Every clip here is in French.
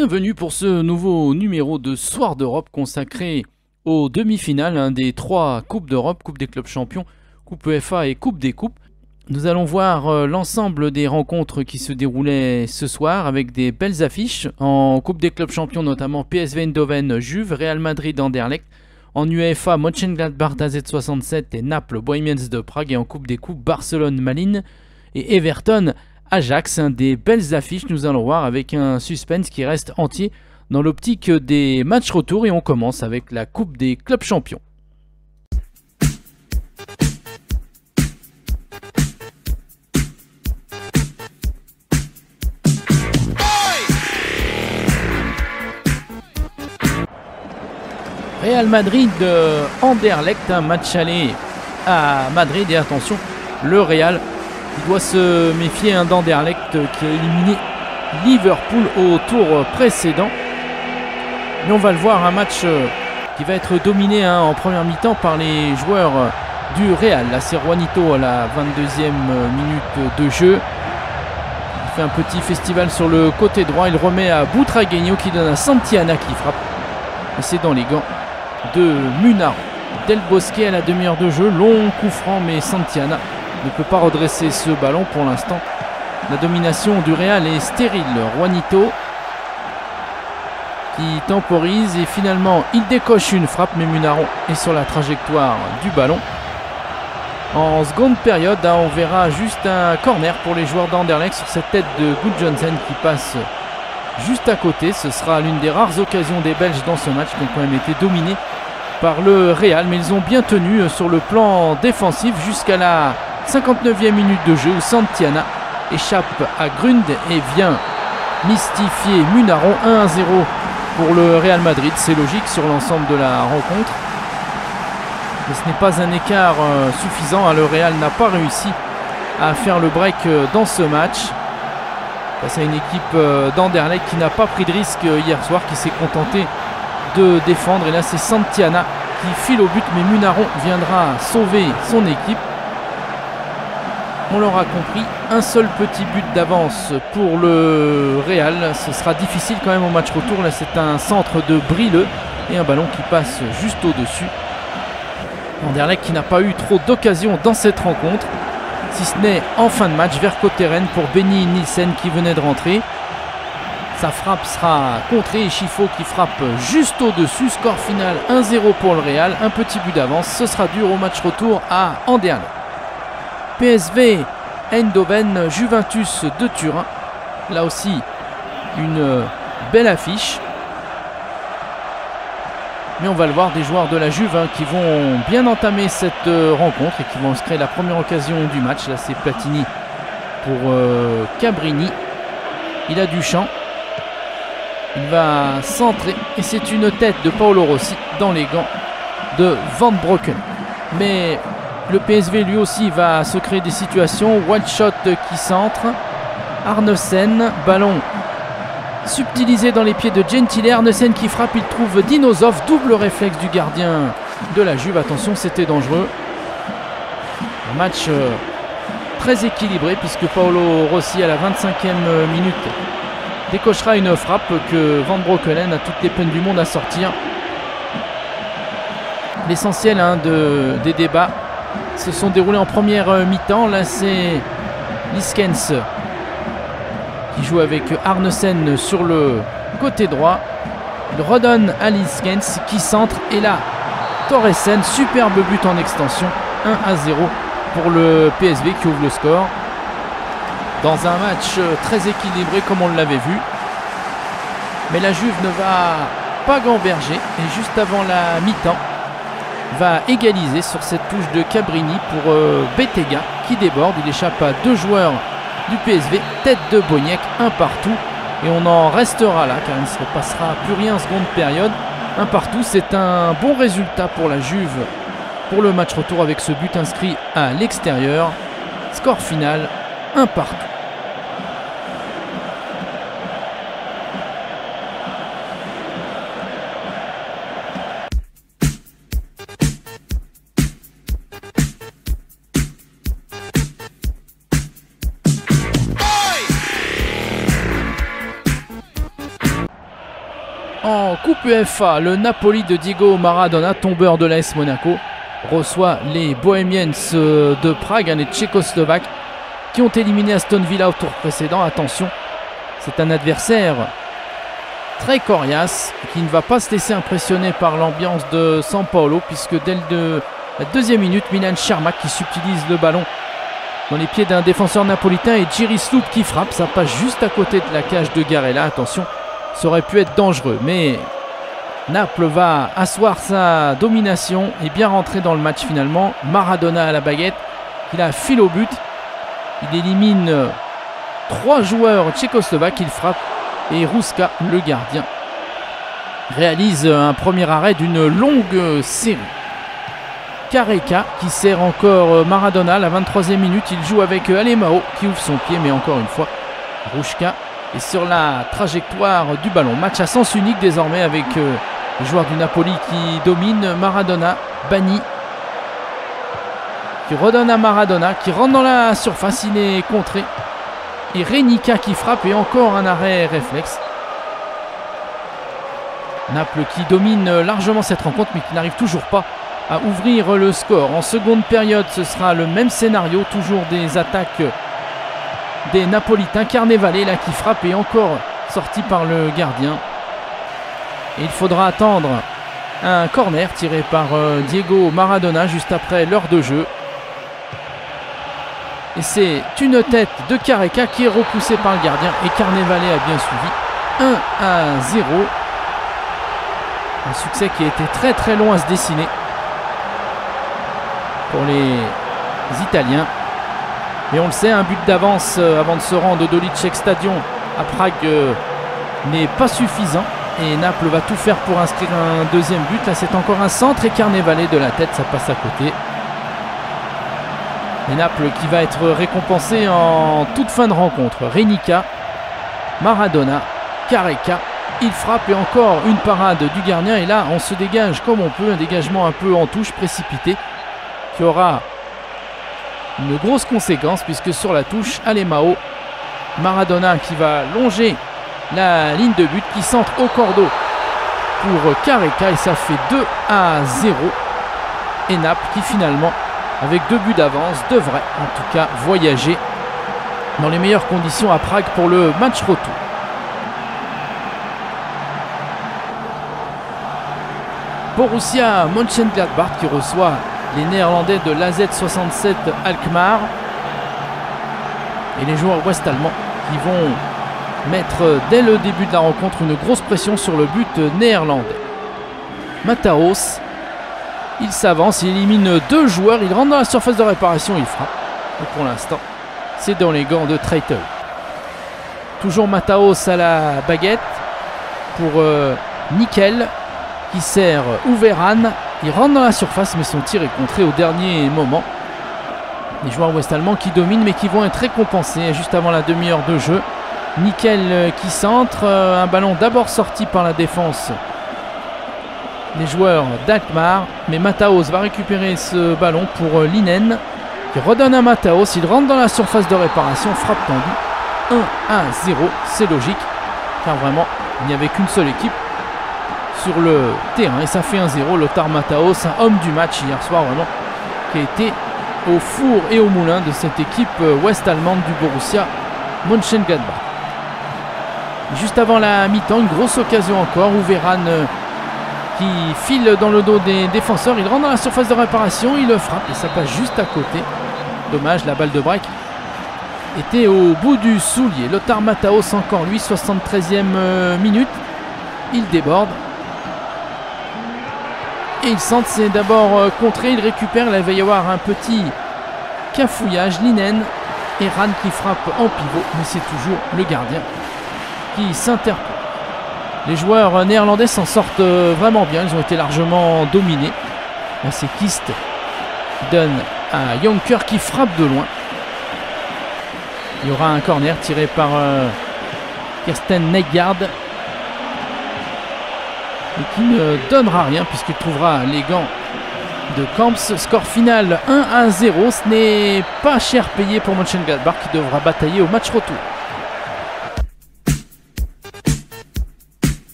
Bienvenue pour ce nouveau numéro de Soir d'Europe consacré aux demi-finales des 3 Coupes d'Europe, Coupe des clubs champions, Coupe UEFA et Coupe des coupes. Nous allons voir l'ensemble des rencontres qui se déroulaient ce soir avec des belles affiches. En Coupe des clubs champions notamment PSV Eindhoven, Juve, Real Madrid, Anderlecht. En UEFA, Mönchengladbach, AZ67 et Naples, Bohemians de Prague. Et en Coupe des coupes, Barcelone, Malines et Everton, Ajax. Des belles affiches, nous allons voir avec un suspense qui reste entier dans l'optique des matchs retour. Et on commence avec la Coupe des clubs champions. Real Madrid, Anderlecht, un match aller à Madrid. Et attention, le Real doit se méfier d'Anderlecht qui a éliminé Liverpool au tour précédent. Mais on va le voir, un match qui va être dominé en première mi-temps par les joueurs du Real. Là c'est Juanito à la 22e minute de jeu. Il fait un petit festival sur le côté droit. Il remet à Butragueño qui donne à Santillana qui frappe. Et c'est dans les gants de Munaro. Del Bosque à la demi-heure de jeu. Long coup franc mais Santillana ne peut pas redresser ce ballon pour l'instant. La domination du Real est stérile. Juanito qui temporise et finalement il décoche une frappe mais Munaro est sur la trajectoire du ballon. En seconde période, on verra juste un corner pour les joueurs d'Anderlecht sur cette tête de Gudjohnsen qui passe juste à côté. Ce sera l'une des rares occasions des Belges dans ce match qui ont quand même été dominés par le Real, mais ils ont bien tenu sur le plan défensif jusqu'à la 59e minute de jeu où Santillana échappe à Grund et vient mystifier Munaro. 1-0 pour le Real Madrid, c'est logique sur l'ensemble de la rencontre. Mais ce n'est pas un écart suffisant, le Real n'a pas réussi à faire le break dans ce match. Face à une équipe d'Anderlecht qui n'a pas pris de risque hier soir, qui s'est contenté de défendre. Et là c'est Santillana qui file au but, mais Munaro viendra sauver son équipe. On l'aura compris, un seul petit but d'avance pour le Real. Ce sera difficile quand même au match retour. Là c'est un centre de Brilleux et un ballon qui passe juste au-dessus. Anderlecht qui n'a pas eu trop d'occasions dans cette rencontre, si ce n'est en fin de match vers Koteren pour Benny Nielsen qui venait de rentrer. Sa frappe sera contrée et Chifo qui frappe juste au-dessus. Score final 1-0 pour le Real, un petit but d'avance. Ce sera dur au match retour à Anderlecht. PSV Eindhoven, Juventus de Turin. Là aussi une belle affiche. Mais on va le voir, des joueurs de la Juve qui vont bien entamer cette rencontre et qui vont se créer la première occasion du match. Là c'est Platini pour Cabrini. Il a du champ. Il va centrer et c'est une tête de Paolo Rossi dans les gants de Van Broeken. Mais le PSV lui aussi va se créer des situations. One shot qui centre. Arnesen, ballon subtilisé dans les pieds de Gentile. Arnesen qui frappe, il trouve Dinosov. Double réflexe du gardien de la Juve. Attention, c'était dangereux. Un match très équilibré puisque Paolo Rossi à la 25e minute décochera une frappe que Van Broekelen a toutes les peines du monde à sortir. L'essentiel des débats se sont déroulés en première mi-temps. Là c'est Liskens qui joue avec Arnesen sur le côté droit. Il redonne à Liskens qui centre. Et là Torresen, superbe but en extension. 1-0 pour le PSV qui ouvre le score. Dans un match très équilibré comme on l'avait vu. Mais la Juve ne va pas gamberger. Et juste avant la mi-temps, va égaliser sur cette touche de Cabrini pour Bettega qui déborde. Il échappe à 2 joueurs du PSV. Tête de Boniek, un partout. Et on en restera là car il ne se passera plus rien en seconde période. Un partout, c'est un bon résultat pour la Juve pour le match retour avec ce but inscrit à l'extérieur. Score final, un partout. Coupe UEFA, le Napoli de Diego Maradona, tombeur de l'AS Monaco, reçoit les Bohemians de Prague, les Tchécoslovaques, qui ont éliminé Aston Villa au tour précédent. Attention, c'est un adversaire très coriace qui ne va pas se laisser impressionner par l'ambiance de San Paolo, puisque dès la deuxième minute, Milan Šermak qui subtilise le ballon dans les pieds d'un défenseur napolitain et Jiri Sloop qui frappe. Ça passe juste à côté de la cage de Garella. Attention, ça aurait pu être dangereux, mais Naples va asseoir sa domination et bien rentrer dans le match finalement. Maradona à la baguette, il a file au but, il élimine 3 joueurs tchécoslovaques, il frappe et Ruska, le gardien, réalise un premier arrêt d'une longue série. Careca qui sert encore Maradona à la 23e minute, il joue avec Alemão qui ouvre son pied, mais encore une fois Ruska est sur la trajectoire du ballon. Match à sens unique désormais avec les joueurs du Napoli qui dominent. Maradona banni, qui redonne à Maradona, qui rentre dans la surface, il est contré. Et Renica qui frappe et encore un arrêt réflexe. Naples qui domine largement cette rencontre mais qui n'arrive toujours pas à ouvrir le score. En seconde période, ce sera le même scénario, toujours des attaques des Napolitains. Carnevale là qui frappe et encore sorti par le gardien. Et il faudra attendre un corner tiré par Diego Maradona juste après l'heure de jeu. Et c'est une tête de Careca qui est repoussée par le gardien et Carnevale a bien suivi. 1-0. Un succès qui a été très très long à se dessiner pour les Italiens. Et on le sait, un but d'avance avant de se rendre au Dolicek Stadion à Prague n'est pas suffisant. Et Naples va tout faire pour inscrire un deuxième but. Là c'est encore un centre et Carnevale de la tête, ça passe à côté. Et Naples qui va être récompensé en toute fin de rencontre. Renica, Maradona, Careca, il frappe et encore une parade du gardien. Et là on se dégage comme on peut, un dégagement un peu en touche précipité qui aura une grosse conséquence puisque sur la touche, Alemão, Maradona qui va longer la ligne de but, qui centre au cordeau pour Careca et ça fait 2-0. Et Naples qui finalement, avec 2 buts d'avance, devrait en tout cas voyager dans les meilleures conditions à Prague pour le match retour. Borussia Mönchengladbach qui reçoit les Néerlandais de l'AZ67 Alkmaar et les joueurs ouest-allemands qui vont mettre dès le début de la rencontre une grosse pression sur le but néerlandais. Mataos, il s'avance, il élimine 2 joueurs, il rentre dans la surface de réparation, il frappe. Et pour l'instant, c'est dans les gants de Traitel. Toujours Mataos à la baguette pour Nickel qui sert Ouveran. Il rentre dans la surface mais son tir est contré au dernier moment. Les joueurs ouest-allemands qui dominent mais qui vont être récompensés juste avant la demi-heure de jeu. Nickel qui centre, un ballon d'abord sorti par la défense des joueurs d'Alkmaar, mais Mataos va récupérer ce ballon pour Linen qui redonne à Mataos, il rentre dans la surface de réparation, frappe tendue. 1-0, c'est logique car vraiment il n'y avait qu'une seule équipe sur le terrain et ça fait 1-0. Lothar Mataos, un homme du match hier soir vraiment, qui a été au four et au moulin de cette équipe ouest-allemande du Borussia Mönchengladbach. Juste avant la mi-temps, une grosse occasion encore. Ouveran qui file dans le dos des défenseurs. Il rentre dans la surface de réparation. Il le frappe et ça passe juste à côté. Dommage, la balle de break était au bout du soulier. Lothar Mataos encore lui, 73e minute. Il déborde. Et il centre, c'est d'abord contré. Il récupère. Là, il va y avoir un petit cafouillage. Linen et Ran qui frappe en pivot. Mais c'est toujours le gardien qui s'interpose. Les joueurs néerlandais s'en sortent vraiment bien, ils ont été largement dominés. Là c'est Kist qui donne à Jonker qui frappe de loin. Il y aura un corner tiré par Kirsten Nygaard et qui ne donnera rien puisqu'il trouvera les gants de Camps. Score final 1-0, ce n'est pas cher payé pour Mönchengladbach qui devra batailler au match retour.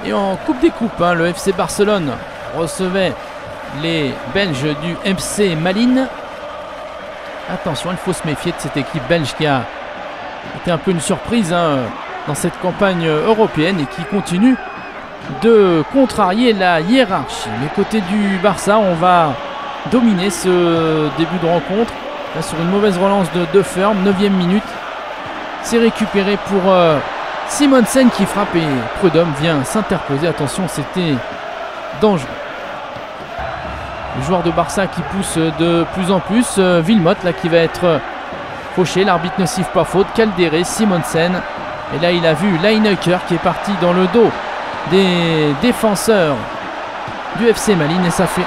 Et en Coupe des Coupes, hein, le FC Barcelone recevait les Belges du FC Malines. Attention, il faut se méfier de cette équipe belge qui a été un peu une surprise hein, dans cette campagne européenne et qui continue de contrarier la hiérarchie. Mais côté du Barça, on va dominer ce début de rencontre. Là, sur une mauvaise relance de De Ferm, 9e minute. C'est récupéré pour Simonsen qui frappe et Prudhomme vient s'interposer. Attention, c'était dangereux. Le joueur de Barça qui pousse de plus en plus. Wilmot là qui va être fauché. L'arbitre ne siffle pas faute. Caldéré, Simonsen. Et là, il a vu Lineker qui est parti dans le dos des défenseurs du FC Malines. Et ça fait 1-0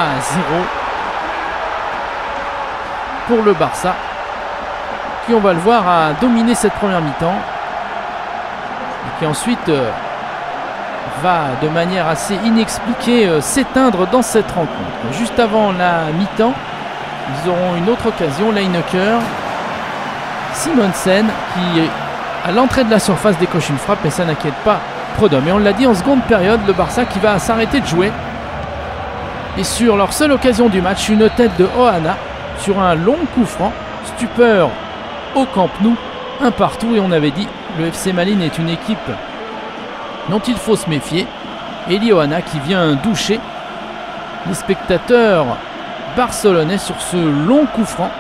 pour le Barça. Qui, on va le voir, a dominé cette première mi-temps. Et qui ensuite va de manière assez inexpliquée s'éteindre dans cette rencontre. Juste avant la mi-temps, ils auront une autre occasion. Lineker, Simonsen qui à l'entrée de la surface décoche une frappe, mais ça n'inquiète pas Prudhomme. Et on l'a dit en seconde période, le Barça qui va s'arrêter de jouer. Et sur leur seule occasion du match, une tête de Ohana sur un long coup franc. Stupeur au Camp Nou, un partout. Et on avait dit, le FC Malines est une équipe dont il faut se méfier. Eli Ohana qui vient doucher les spectateurs barcelonais sur ce long coup franc.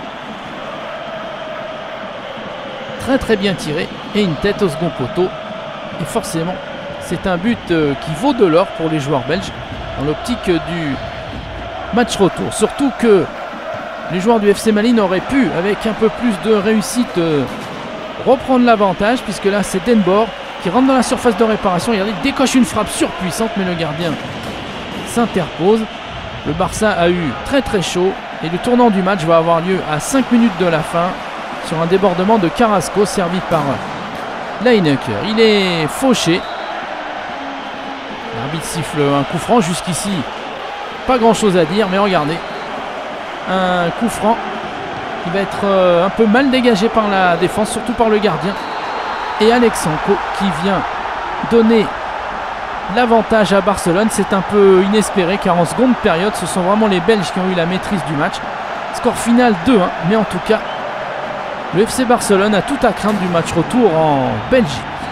Très très bien tiré et une tête au second poteau. Et forcément, c'est un but qui vaut de l'or pour les joueurs belges dans l'optique du match retour. Surtout que les joueurs du FC Malines auraient pu, avec un peu plus de réussite, reprendre l'avantage, puisque là c'est Denbor qui rentre dans la surface de réparation. Regardez, il décoche une frappe surpuissante, mais le gardien s'interpose. Le Barça a eu très très chaud et le tournant du match va avoir lieu à 5 minutes de la fin sur un débordement de Carrasco servi par Lineker. Il est fauché. L'arbitre siffle un coup franc. Jusqu'ici, pas grand chose à dire, mais regardez, un coup franc qui va être un peu mal dégagé par la défense, surtout par le gardien. Et Alexandre qui vient donner l'avantage à Barcelone. C'est un peu inespéré car en seconde période, ce sont vraiment les Belges qui ont eu la maîtrise du match. Score final 2-1, mais en tout cas, le FC Barcelone a tout à craindre du match retour en Belgique.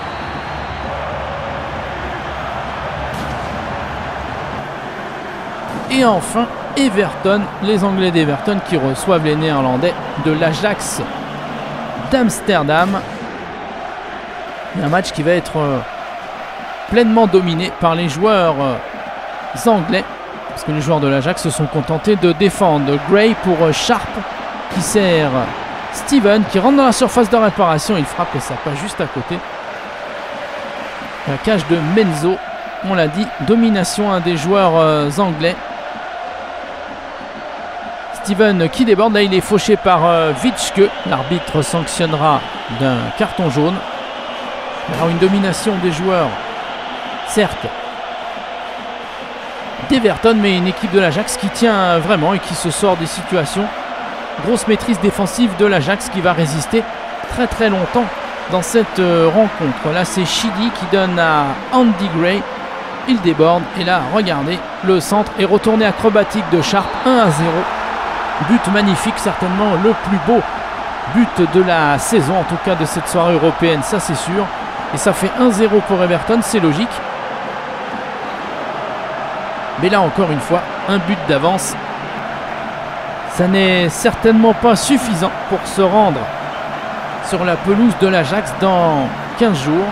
Et enfin, Everton, les Anglais d'Everton qui reçoivent les Néerlandais de l'Ajax d'Amsterdam. Un match qui va être pleinement dominé par les joueurs anglais, parce que les joueurs de l'Ajax se sont contentés de défendre. Gray pour Sharp qui sert Steven qui rentre dans la surface de réparation. Il frappe et ça passe juste à côté. La cage de Menzo, on l'a dit, domination un des joueurs anglais. Steven qui déborde, là il est fauché par Witschke. L'arbitre sanctionnera d'un carton jaune. Alors une domination des joueurs, certes, d'Everton, mais une équipe de l'Ajax qui tient vraiment et qui se sort des situations. Grosse maîtrise défensive de l'Ajax qui va résister très très longtemps dans cette rencontre. Là c'est Chidi qui donne à Andy Gray. Il déborde et là regardez, le centre est retourné acrobatique de Sharp. 1-0. But magnifique, certainement le plus beau but de la saison, en tout cas de cette soirée européenne, ça c'est sûr. Et ça fait 1-0 pour Everton, c'est logique. Mais là encore une fois, un but d'avance. Ça n'est certainement pas suffisant pour se rendre sur la pelouse de l'Ajax dans 15 jours.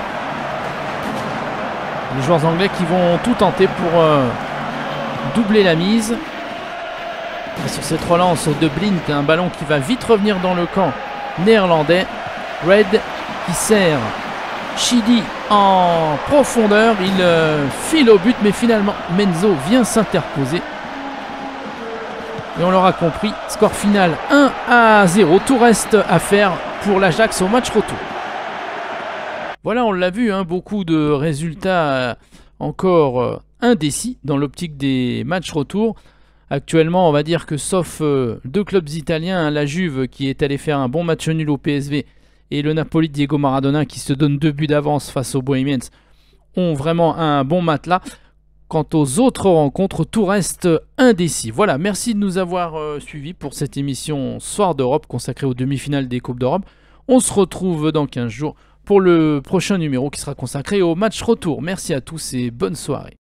Les joueurs anglais qui vont tout tenter pour doubler la mise. Et sur cette relance de Blind, un ballon qui va vite revenir dans le camp néerlandais. Red qui sert Chidi en profondeur. Il file au but, mais finalement Menzo vient s'interposer. Et on l'aura compris, score final 1-0. Tout reste à faire pour l'Ajax au match retour. Voilà, on l'a vu, hein, beaucoup de résultats encore indécis dans l'optique des matchs retour. Actuellement, on va dire que sauf deux clubs italiens, la Juve qui est allé faire un bon match nul au PSV et le Napoli de Diego Maradona qui se donne 2 buts d'avance face aux Bohemians, ont vraiment un bon matelas. Quant aux autres rencontres, tout reste indécis. Voilà, merci de nous avoir suivis pour cette émission Soir d'Europe consacrée aux demi-finales des Coupes d'Europe. On se retrouve dans 15 jours pour le prochain numéro qui sera consacré au match retour. Merci à tous et bonne soirée.